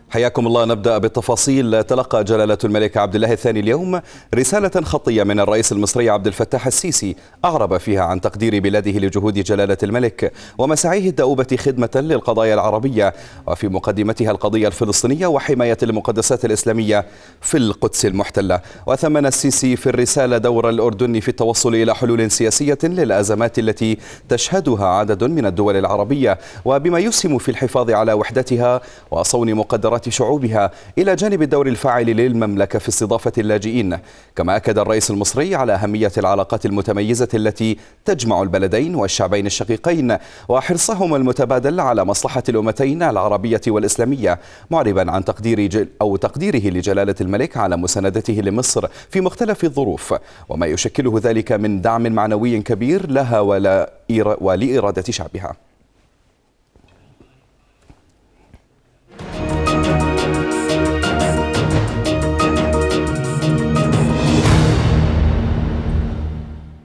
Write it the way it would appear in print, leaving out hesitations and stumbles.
حياكم الله. نبدأ بالتفاصيل. تلقى جلالة الملك عبد الله الثاني اليوم رسالة خطية من الرئيس المصري عبد الفتاح السيسي أعرب فيها عن تقدير بلاده لجهود جلالة الملك ومساعيه الدؤوبة خدمة للقضايا العربية، وفي مقدمتها القضية الفلسطينية وحماية المقدسات الإسلامية في القدس المحتلة. وثمن السيسي في الرسالة دور الأردن في التوصل إلى حلول سياسية للأزمات التي تشهدها عدد من الدول العربية، وبما يسهم في الحفاظ على وحدتها وصون مقدرات شعوبها، إلى جانب الدور الفاعل للمملكة في استضافة اللاجئين. كما أكد الرئيس المصري على أهمية العلاقات المتميزة التي تجمع البلدين والشعبين الشقيقين وحرصهم المتبادل على مصلحة الأمتين العربية والإسلامية، معربا عن تقديره لجلالة الملك على مساندته لمصر في مختلف الظروف، وما يشكله ذلك من دعم معنوي كبير لها ولإرادة شعبها.